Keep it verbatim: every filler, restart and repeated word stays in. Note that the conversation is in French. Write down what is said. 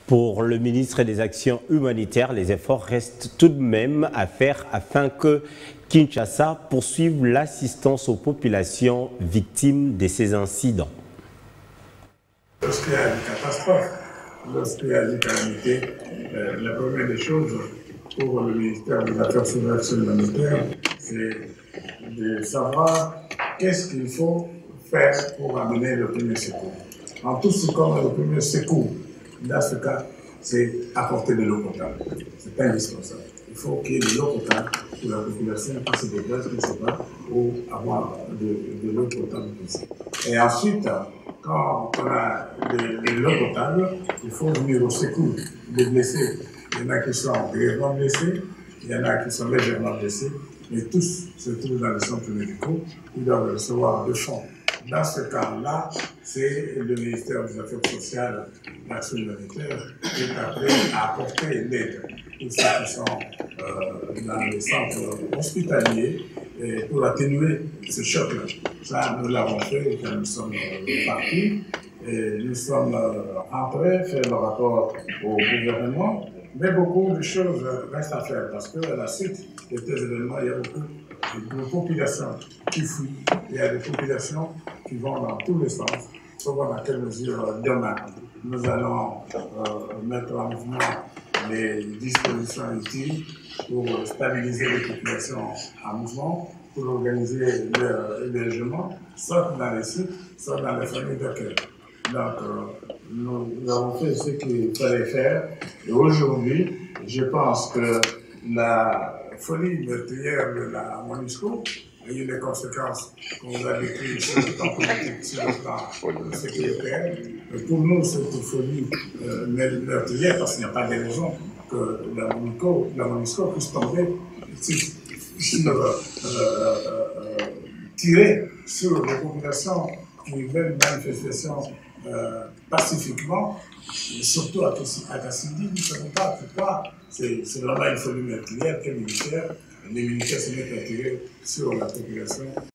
Pour le ministre des Actions humanitaires, les efforts restent tout de même à faire afin que Kinshasa poursuive l'assistance aux populations victimes de ces incidents. Lorsqu'il y a une catastrophe, lorsqu'il y a une calamité, euh, la première des choses pour le ministère des Affaires humanitaires, c'est de savoir qu'est-ce qu'il faut faire pour amener le premier secours. En tout ce qu'on a le premier secours, dans ce cas, c'est apporter de l'eau potable. C'est indispensable. Il faut qu'il y ait de l'eau potable pour la population qui se déplace, je ne sais pas, pour avoir de, de l'eau potable possible. Et ensuite, quand on a de, de l'eau potable, il faut venir au secours des blessés. Il y en a qui sont grièvement blessés, il y en a qui sont légèrement blessés, mais tous se trouvent dans les centres médicaux, ils doivent recevoir de fonds. Dans ce cas-là, c'est le ministère des Affaires sociales et de l'Action humanitaire qui est appelé à apporter l'aide pour ceux qui sont euh, dans les centres hospitaliers et pour atténuer ce choc-là. Ça, nous l'avons fait quand nous sommes partis et nous sommes rentrés, fait le rapport au gouvernement, mais beaucoup de choses restent à faire parce qu'à la suite de ces événements, il y a beaucoup de populations qui fuient, il y a des populations qui vont dans tous les sens. Il faut voir dans quelle mesure demain nous allons euh, mettre en mouvement les dispositions utiles pour stabiliser les populations en mouvement, pour organiser leur hébergement, soit dans les sites, soit dans les familles d'accueil. Donc, euh, nous, nous avons fait ce qu'il fallait faire. Et aujourd'hui, je pense que la folie meurtrière de la MONUSCO a eu les conséquences qu'on a décrites sur le plan politique, sur le plan sécuritaire. Et pour nous, cette folie euh, meurtrière, parce qu'il n'y a pas de raison que la MONUSCO, la MONUSCO puisse tomber sur, euh, euh, euh, tirer sur les populations qui veulent manifestation euh, pacifiquement, et surtout à Kassindi, nous ne savons pas pourquoi. C'est vraiment une folie meurtrière que les militaires, les militaires se mettent à tirer sur la population.